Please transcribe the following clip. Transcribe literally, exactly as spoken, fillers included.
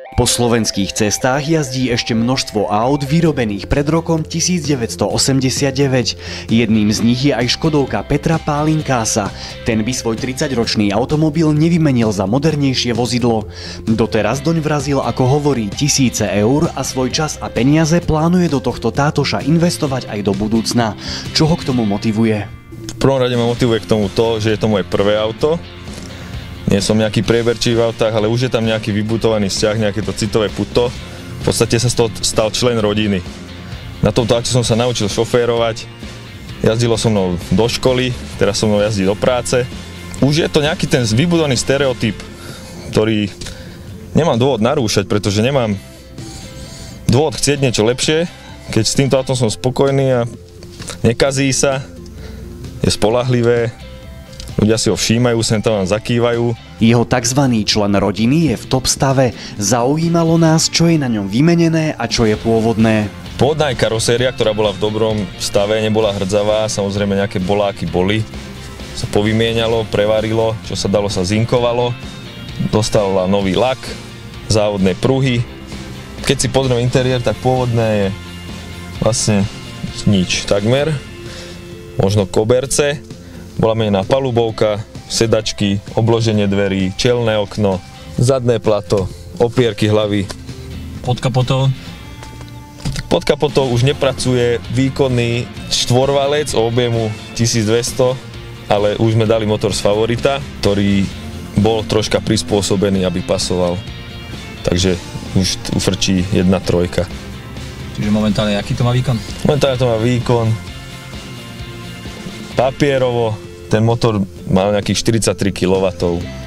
Po slovenských cestách jazdí ešte množstvo aut vyrobených pred rokom devätnásťstoosemdesiatdeväť. Jedným z nich je aj Škodovka Petra Pálinkása. Ten by svoj tridsaťročný automobil nevymenil za modernejšie vozidlo. Doteraz doň vrazil, ako hovorí, tisíce eur a svoj čas a peniaze plánuje do tohto tátoša investovať aj do budúcna. Čo ho k tomu motivuje? V prvom rade ma motivuje k tomu to, že je to moje prvé auto. Nie som nejaký prieberčí v autách, ale už je tam nejaký vybudovaný vzťah, nejaké to citové puto. V podstate sa z toho stal člen rodiny. Na tomto aute som sa naučil šoférovať, jazdilo so mnou do školy, teraz so mnou jazdí do práce. Už je to nejaký ten vybudovaný stereotyp, ktorý nemám dôvod narúšať, pretože nemám dôvod chcieť niečo lepšie, keď s týmto autom som spokojný a nekazí sa, je spoľahlivé. Ľudia si ho všímajú, sem tam vám zakývajú. Jeho tzv. Člen rodiny je v top stave. Zaujímalo nás, čo je na ňom vymenené a čo je pôvodné. Pôvodná je karoséria, ktorá bola v dobrom stave, nebola hrdzavá, samozrejme nejaké boláky boli. Sa povymienialo, prevarilo, čo sa dalo sa zinkovalo. Dostala nový lak, závodné pruhy. Keď si pozrieme interiér, tak pôvodné je vlastne nič takmer. Možno koberce. Bola menená palubovka, sedačky, obloženie dverí, čelné okno, zadné plato, opierky hlavy. Pod kapotou? Pod kapotou už nepracuje výkonný štvorvalec o objemu tisícdvesto, ale už sme dali motor z Favorita, ktorý bol troška prispôsobený, aby pasoval. Takže už frčí jedna trojka. Čiže momentálne aký to má výkon? Momentálne to má výkon papierovo. Ten motor má nejakých štyridsaťtri kilowattov.